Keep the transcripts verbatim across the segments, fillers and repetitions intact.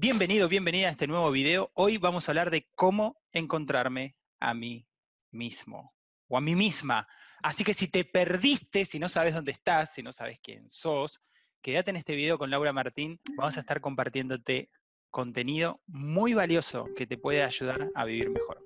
Bienvenido, bienvenida a este nuevo video. Hoy vamos a hablar de cómo encontrarme a mí mismo o a mí misma. Así que si te perdiste, si no sabes dónde estás, si no sabes quién sos, quédate en este video con Laura Martín. Vamos a estar compartiéndote contenido muy valioso que te puede ayudar a vivir mejor.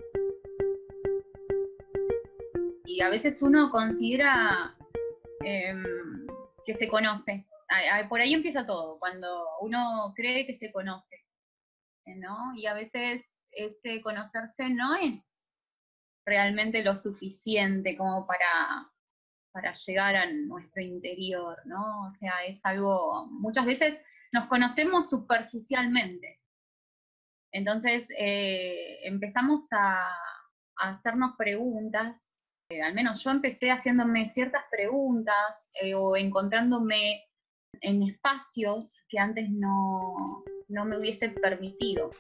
Y a veces uno considera eh, que se conoce. Por ahí empieza todo, cuando uno cree que se conoce, ¿no? Y a veces ese conocerse no es realmente lo suficiente como para, para llegar a nuestro interior, ¿no? O sea, es algo, muchas veces nos conocemos superficialmente. Entonces eh, empezamos a, a hacernos preguntas. Eh, al menos yo empecé haciéndome ciertas preguntas eh, o encontrándome en espacios que antes no, no me hubiese permitido.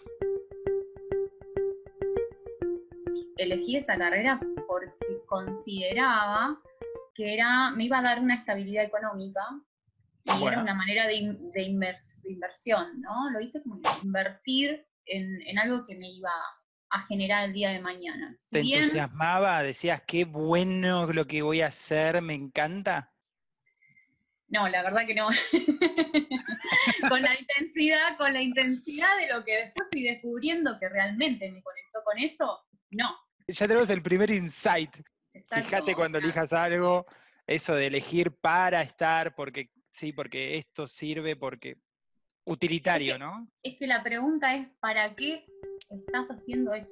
Elegí esa carrera porque consideraba que era, me iba a dar una estabilidad económica y bueno, era una manera de, de, invers, de inversión, ¿no? Lo hice como invertir en, en algo que me iba a generar el día de mañana. Si ¿Te bien, entusiasmaba? ¿Decías qué bueno lo que voy a hacer? ¿Me encanta? No, la verdad que no. con la intensidad, con la intensidad de lo que después fui descubriendo que realmente me conectó con eso, no. Ya tenemos el primer insight. Exacto. Fíjate cuando elijas algo, eso de elegir para estar, porque sí, porque esto sirve, porque utilitario, es que, ¿no? Es que la pregunta es, ¿para qué estás haciendo eso?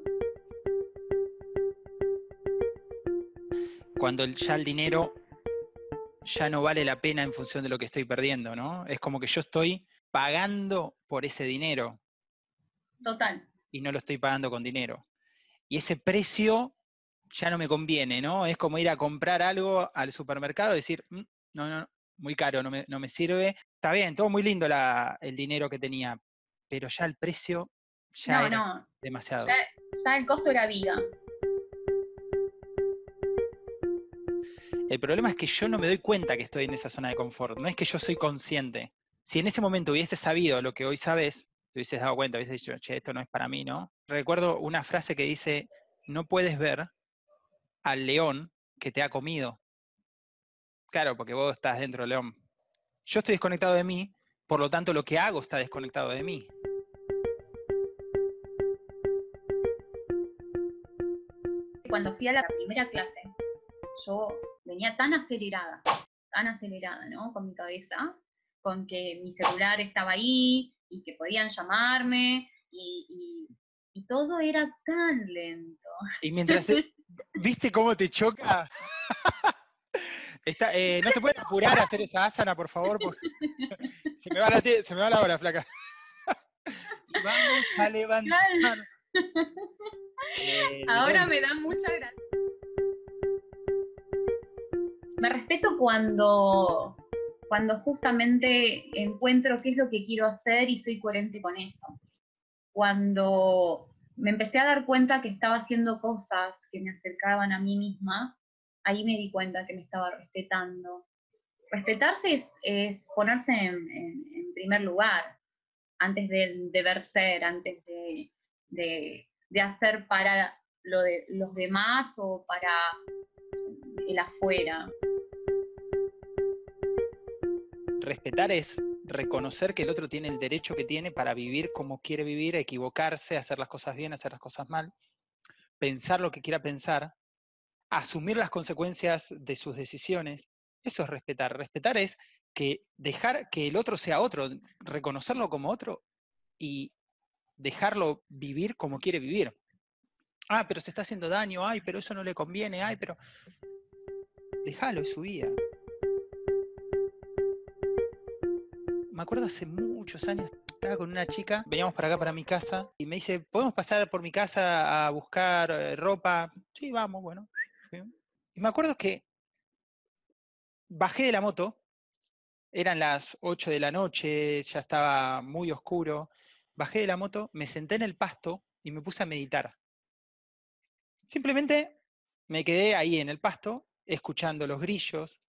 Cuando el, ya el dinero ya no vale la pena en función de lo que estoy perdiendo, ¿no? Es como que yo estoy pagando por ese dinero. Total. Y no lo estoy pagando con dinero. Y ese precio ya no me conviene, ¿no? Es como ir a comprar algo al supermercado y decir, mm, no, no, muy caro, no me, no me sirve. Está bien, todo muy lindo la, el dinero que tenía, pero ya el precio ya No, era no. demasiado. Ya, ya el costo era vida. El problema es que yo no me doy cuenta que estoy en esa zona de confort, no es que yo soy consciente. Si en ese momento hubiese sabido lo que hoy sabes, te hubieses dado cuenta, hubieses dicho, che, esto no es para mí, ¿no? Recuerdo una frase que dice, no puedes ver al león que te ha comido. Claro, porque vos estás dentro del león. Yo estoy desconectado de mí, por lo tanto lo que hago está desconectado de mí. Cuando fui a la primera clase, yo venía tan acelerada, tan acelerada, ¿no? Con mi cabeza, con que mi celular estaba ahí y que podían llamarme y, y, y todo era tan lento. Y mientras, ¿viste cómo te choca? Está, eh, no se puede apurar a hacer esa asana, por favor, porque se me va la, se me va la hora, flaca. Y vamos a levantar. Claro. Eh, Ahora me da mucha gracia. Me respeto cuando, cuando justamente encuentro qué es lo que quiero hacer y soy coherente con eso. Cuando me empecé a dar cuenta que estaba haciendo cosas que me acercaban a mí misma, ahí me di cuenta que me estaba respetando. Respetarse es, es ponerse en, en, en primer lugar, antes de deber ser, antes de, de, de hacer para lo de, los demás o para el afuera. Respetar es reconocer que el otro tiene el derecho que tiene para vivir como quiere vivir, equivocarse, hacer las cosas bien, hacer las cosas mal, pensar lo que quiera pensar, asumir las consecuencias de sus decisiones. Eso es respetar. Respetar es que dejar que el otro sea otro, reconocerlo como otro y dejarlo vivir como quiere vivir. Ah, pero se está haciendo daño, ay, pero eso no le conviene, ay, pero déjalo, es su vida. Me acuerdo hace muchos años, estaba con una chica, veníamos para acá, para mi casa, y me dice, ¿podemos pasar por mi casa a buscar eh, ropa? Sí, vamos, bueno. Y me acuerdo que bajé de la moto, eran las ocho de la noche, ya estaba muy oscuro, bajé de la moto, me senté en el pasto y me puse a meditar. Simplemente me quedé ahí en el pasto, escuchando los grillos,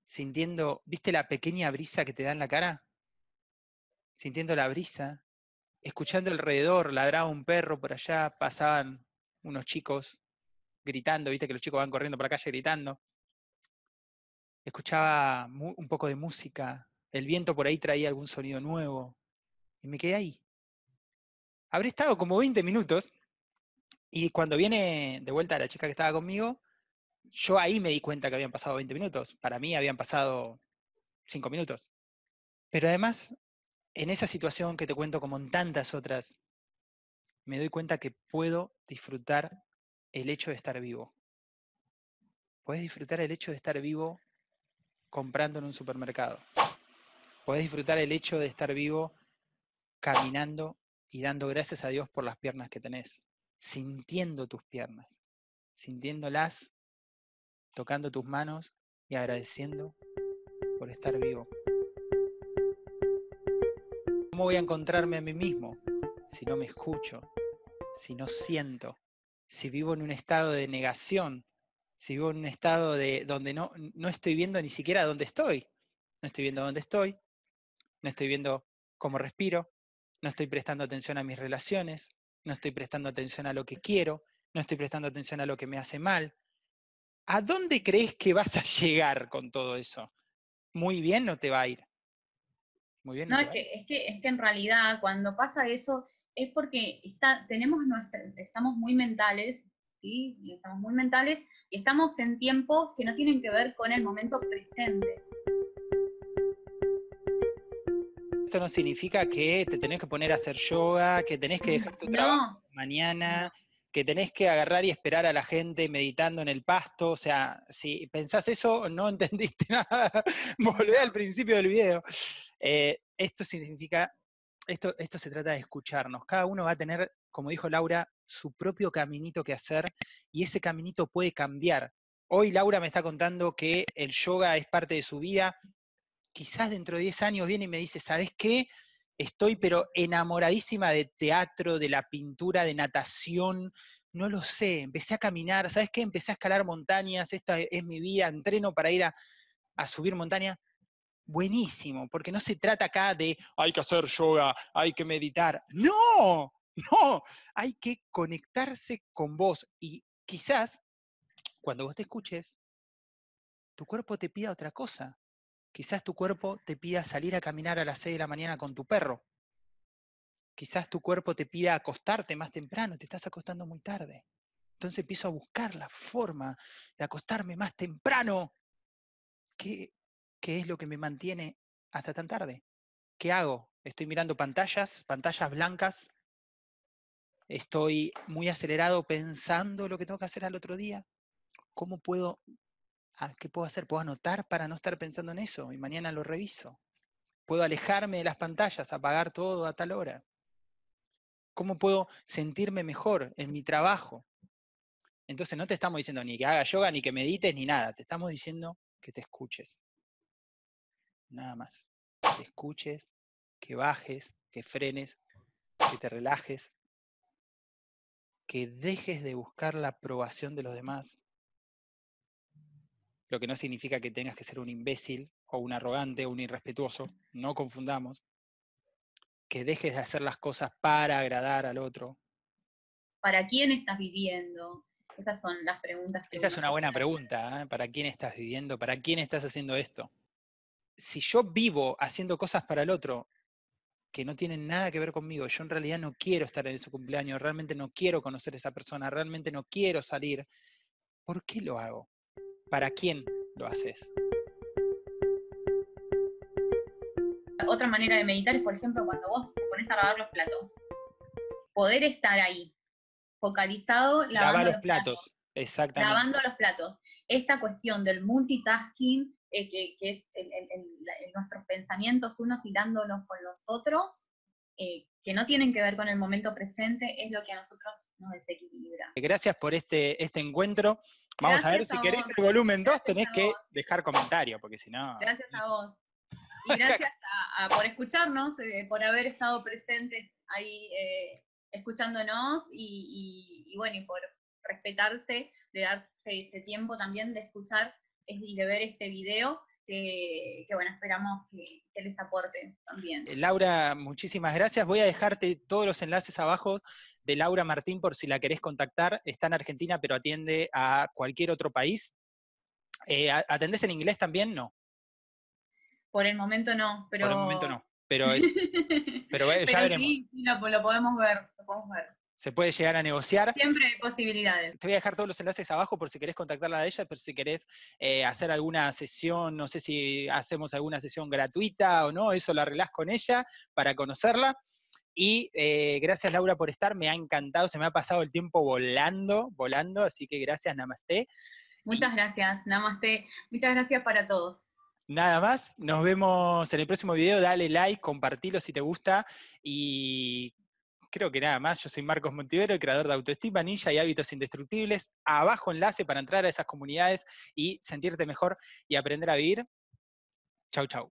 sintiendo, ¿viste la pequeña brisa que te da en la cara? Sintiendo la brisa, escuchando alrededor, ladraba un perro por allá, pasaban unos chicos gritando, viste que los chicos van corriendo por la calle gritando. Escuchaba un poco de música, el viento por ahí traía algún sonido nuevo, y me quedé ahí. Habré estado como veinte minutos, y cuando viene de vuelta la chica que estaba conmigo, yo ahí me di cuenta que habían pasado veinte minutos. Para mí habían pasado cinco minutos. Pero además, en esa situación que te cuento como en tantas otras, me doy cuenta que puedo disfrutar el hecho de estar vivo. Puedes disfrutar el hecho de estar vivo comprando en un supermercado. Podés disfrutar el hecho de estar vivo caminando y dando gracias a Dios por las piernas que tenés, sintiendo tus piernas, sintiéndolas, tocando tus manos y agradeciendo por estar vivo. ¿Cómo voy a encontrarme a mí mismo si no me escucho, si no siento, si vivo en un estado de negación, si vivo en un estado de donde no, no estoy viendo ni siquiera dónde estoy? No estoy viendo dónde estoy, no estoy viendo cómo respiro, no estoy prestando atención a mis relaciones, no estoy prestando atención a lo que quiero, no estoy prestando atención a lo que me hace mal. ¿A dónde crees que vas a llegar con todo eso? Muy bien no te va a ir. Muy bien no, No, te es va a que, ir. es que, es que en realidad cuando pasa eso es porque está, tenemos nuestra, estamos muy mentales, ¿sí? Y estamos muy mentales y estamos en tiempos que no tienen que ver con el momento presente. Esto no significa que te tenés que poner a hacer yoga, que tenés que dejar tu trabajo No, mañana, no. que tenés que agarrar y esperar a la gente meditando en el pasto. O sea, si pensás eso, no entendiste nada. Volvé No. al principio del video. Eh, esto significa, esto, esto se trata de escucharnos. Cada uno va a tener, como dijo Laura, su propio caminito que hacer, y ese caminito puede cambiar. Hoy Laura me está contando que el yoga es parte de su vida. Quizás dentro de diez años viene y me dice, ¿sabes qué? Estoy pero enamoradísima de teatro, de la pintura, de natación, no lo sé, empecé a caminar, ¿sabes qué? Empecé a escalar montañas, esta es mi vida, entreno para ir a, a subir montañas. Buenísimo, porque no se trata acá de hay que hacer yoga, hay que meditar. No, no, hay que conectarse con vos, y quizás cuando vos te escuches, tu cuerpo te pida otra cosa. Quizás tu cuerpo te pida salir a caminar a las seis de la mañana con tu perro. Quizás tu cuerpo te pida acostarte más temprano, te estás acostando muy tarde. Entonces empiezo a buscar la forma de acostarme más temprano. ¿Qué, qué es lo que me mantiene hasta tan tarde? ¿Qué hago? Estoy mirando pantallas, pantallas blancas. Estoy muy acelerado pensando lo que tengo que hacer al otro día. ¿Cómo puedo, ah, qué puedo hacer? ¿Puedo anotar para no estar pensando en eso? Y mañana lo reviso. Puedo alejarme de las pantallas, apagar todo a tal hora. ¿Cómo puedo sentirme mejor en mi trabajo? Entonces no te estamos diciendo ni que hagas yoga, ni que medites, ni nada. Te estamos diciendo que te escuches. Nada más. Que te escuches, que bajes, que frenes, que te relajes, que dejes de buscar la aprobación de los demás. Lo que no significa que tengas que ser un imbécil o un arrogante o un irrespetuoso. No confundamos. Que dejes de hacer las cosas para agradar al otro. ¿Para quién estás viviendo? Esas son las preguntas que Esa es uno una se buena puede hacer. pregunta, ¿eh? ¿Para quién estás viviendo? ¿Para quién estás haciendo esto? Si yo vivo haciendo cosas para el otro que no tienen nada que ver conmigo, yo en realidad no quiero estar en su cumpleaños, realmente no quiero conocer a esa persona, realmente no quiero salir, ¿por qué lo hago? ¿Para quién lo haces? Otra manera de meditar es, por ejemplo, cuando vos te pones a lavar los platos. Poder estar ahí, focalizado, Lava lavando los los platos. platos, exactamente. Lavando los platos. Esta cuestión del multitasking, eh, que, que, es el, el, el, nuestros pensamientos unos hilándonos con los otros, eh, que no tienen que ver con el momento presente, es lo que a nosotros nos desequilibra. Gracias por este, este encuentro. Vamos a ver, Gracias si a querés vos. el volumen dos, Gracias tenés a que vos. dejar comentario, porque si no... Gracias Si no... a vos. Y gracias a, a, por escucharnos, eh, por haber estado presentes ahí eh, escuchándonos y, y, y bueno, y por respetarse, de darse ese tiempo también de escuchar y de ver este video. que, que bueno, esperamos que, que les aporte también. Laura, muchísimas gracias. Voy a dejarte todos los enlaces abajo de Laura Martín por si la querés contactar. Está en Argentina, pero atiende a cualquier otro país. Eh, ¿Atendés en inglés también? No. Por el momento no, pero... Por el momento no, pero es... Pero, ya pero veremos. sí, sí lo, lo podemos ver, lo podemos ver. Se puede llegar a negociar. Siempre hay posibilidades. Te voy a dejar todos los enlaces abajo por si querés contactarla a ella, pero si querés eh, hacer alguna sesión, no sé si hacemos alguna sesión gratuita o no, eso lo arreglás con ella para conocerla. Y eh, gracias Laura por estar, me ha encantado, se me ha pasado el tiempo volando, volando, así que gracias, namaste. Muchas y gracias, namaste. Muchas gracias para todos. Nada más, nos vemos en el próximo video, dale like, compartilo si te gusta y... Creo que nada más, yo soy Marcos Montivero, el creador de Autoestima Ninja y Hábitos Indestructibles. Abajo enlace para entrar a esas comunidades y sentirte mejor y aprender a vivir. Chau, chau.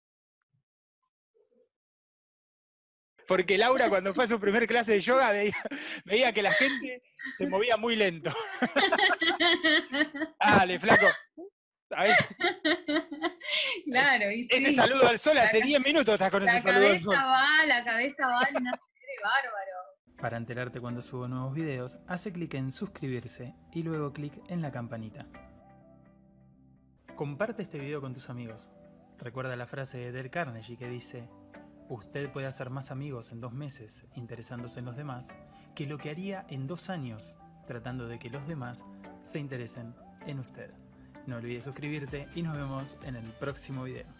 Porque Laura cuando fue a su primer clase de yoga veía, veía que la gente se movía muy lento. Dale, flaco. A ver. Claro, y ese sí. saludo al sol, hace diez minutos estás con ese saludo al sol. La cabeza va, la cabeza va en una serie bárbaro. Para enterarte cuando subo nuevos videos, hace clic en suscribirse y luego clic en la campanita. Comparte este video con tus amigos. Recuerda la frase de Dale Carnegie que dice: usted puede hacer más amigos en dos meses interesándose en los demás que lo que haría en dos años tratando de que los demás se interesen en usted. No olvides suscribirte y nos vemos en el próximo video.